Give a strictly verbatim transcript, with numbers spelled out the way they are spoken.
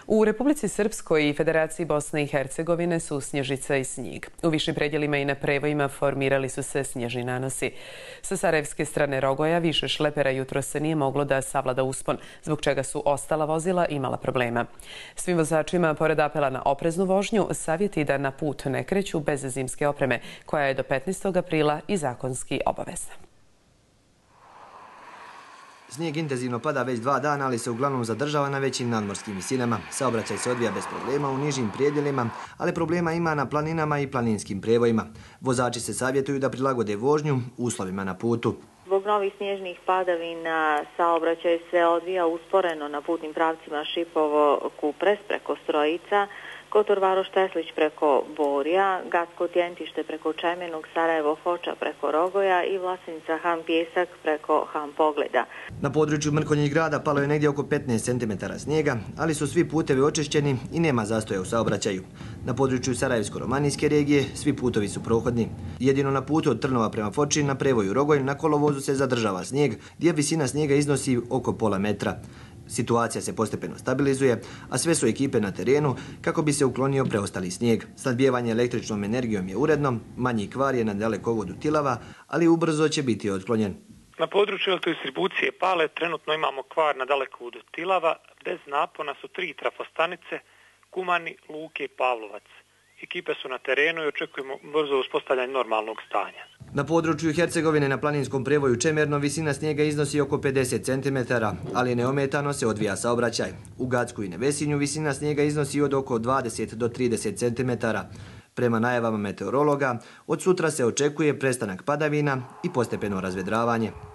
U Republici Srpskoj i Federaciji Bosne i Hercegovine su snježica i snijeg. U višim predjelima i na prevojima formirali su se snježni nanosi. Sa sarajevske strane Rogoja više šlepera jutro se nije moglo da savlada uspon, zbog čega su ostala vozila imala problema. Svim vozačima, pored apela na opreznu vožnju, savjeti da na put ne kreću bez zimske opreme, koja je do petnaestog aprila i zakonski obavezna. Snijeg intenzivno pada već dva dana, ali se uglavnom zadržava na većim nadmorskim visinama. Saobraćaj se odvija bez problema u nižim prijedjelima, ali problema ima na planinama i planinskim prevojima. Vozači se savjetuju da prilagode vožnju uslovima na putu. Zbog novih snježnih padavina saobraćaj se odvija usporeno na putnim pravcima Šipovo-Kupres preko Strojica, Kotor-Varoš-Teslić preko Borja, Gacko-Tjentište preko Čemenog, Sarajevo-Foča preko Rogoja i Vlasenica-Han-Pjesak preko Han-Pogleda. Na području Mrkonjić grada palo je negdje oko petnaest centimetara snijega, ali su svi putevi očišćeni i nema zastoja u saobraćaju. Na području Sarajevsko-Romanijske regije svi putovi su prohodni. Jedino na putu od Trnova prema Foči na prevoju Rogoj na kolovozu se zadržava snijeg, gdje visina snijega iznosi oko pola metra. Situacija se postepeno stabilizuje, a sve su ekipe na terenu kako bi se uklonio preostali snijeg. Snadbijevanje električnom energijom je uredno, manji kvar je na dalekovodu Tilava, ali ubrzo će biti otklonjen. Na području elektrodistribucije Pale trenutno imamo kvar na dalekovodu Tilava, bez napona su tri trafostanice, Kumani, Luke i Pavlovac. Ekipe su na terenu i očekujemo brzo uspostavljanje normalnog stanja. Na području Hercegovine na planinskom prevoju Čemerno visina snijega iznosi oko pedeset centimetara, ali neometano se odvija saobraćaj. U Gacku i Nevesinju visina snijega iznosi od oko dvadeset do trideset centimetara. Prema najavama meteorologa, od sutra se očekuje prestanak padavina i postepeno razvedravanje.